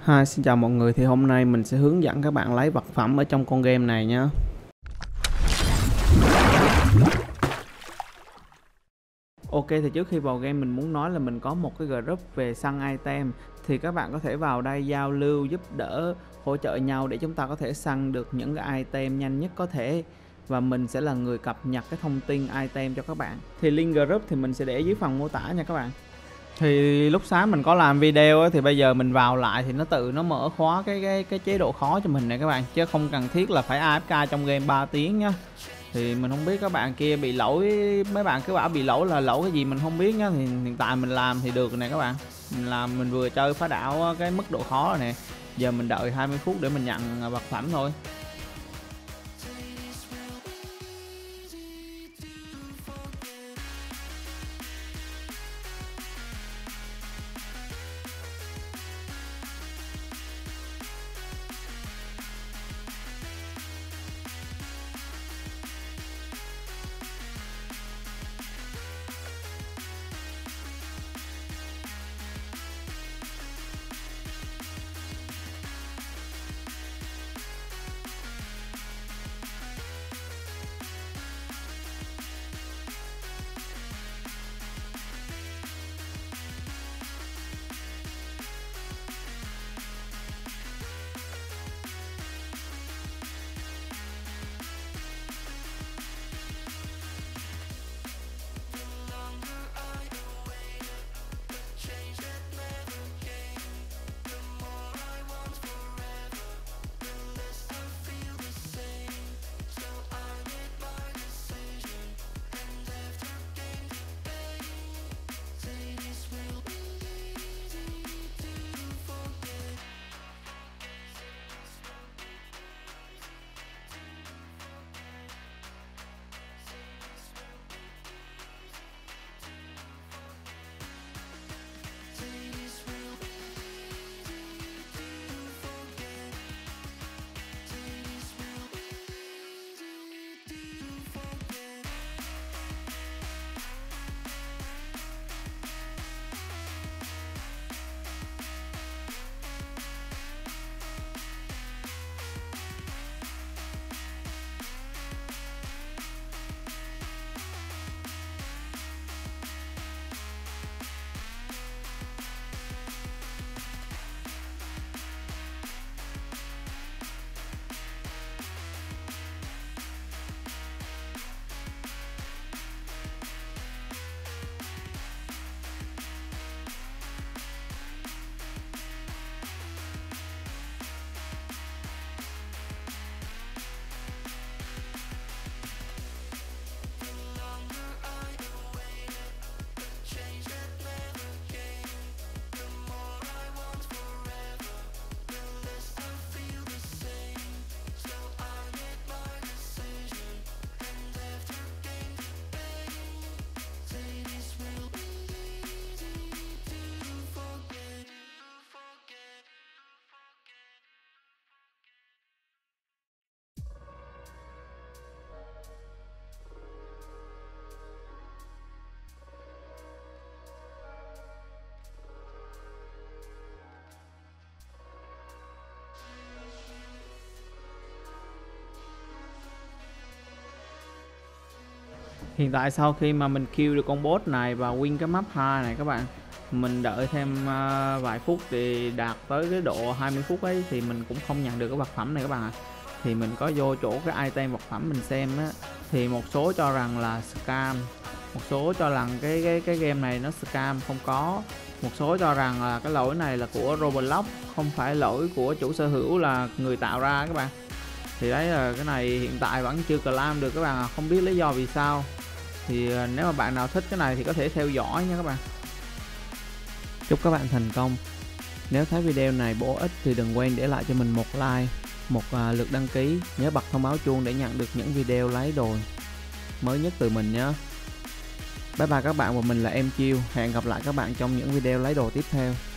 Hi, xin chào mọi người. Thì hôm nay mình sẽ hướng dẫn các bạn lấy vật phẩm ở trong con game này nhé. Ok, thì trước khi vào game mình muốn nói là mình có một cái group về săn item. Thì các bạn có thể vào đây giao lưu, giúp đỡ, hỗ trợ nhau để chúng ta có thể săn được những cái item nhanh nhất có thể. Và mình sẽ là người cập nhật cái thông tin item cho các bạn. Thì link group thì mình sẽ để dưới phần mô tả nha các bạn. Thì lúc sáng mình có làm video thì bây giờ mình vào lại thì nó tự nó mở khóa cái chế độ khó cho mình này các bạn, chứ không cần thiết là phải AFK trong game 3 tiếng nhá. Thì mình không biết các bạn kia bị lỗi, mấy bạn cứ bảo bị lỗi là lỗi cái gì mình không biết nhá. Thì hiện tại mình làm thì được nè các bạn. Mình làm, mình vừa chơi phá đảo cái mức độ khó rồi nè. Giờ mình đợi 20 phút để mình nhận vật phẩm thôi. Hiện tại sau khi mà mình kill được con boss này và win cái map 2 này các bạn, mình đợi thêm vài phút thì đạt tới cái độ 20 phút ấy thì mình cũng không nhận được cái vật phẩm này các bạn ạ. Thì mình có vô chỗ cái item vật phẩm mình xem á, thì một số cho rằng là scam, một số cho rằng cái game này nó scam không có, một số cho rằng là cái lỗi này là của Roblox, không phải lỗi của chủ sở hữu là người tạo ra các bạn. Thì đấy là cái này hiện tại vẫn chưa claim được các bạn à, không biết lý do vì sao. Thì nếu mà bạn nào thích cái này thì có thể theo dõi nha các bạn. Chúc các bạn thành công. Nếu thấy video này bổ ích thì đừng quên để lại cho mình một like, một lượt đăng ký. Nhớ bật thông báo chuông để nhận được những video lấy đồ mới nhất từ mình nhé. Bye bye các bạn, và mình là Em Chiêu. Hẹn gặp lại các bạn trong những video lấy đồ tiếp theo.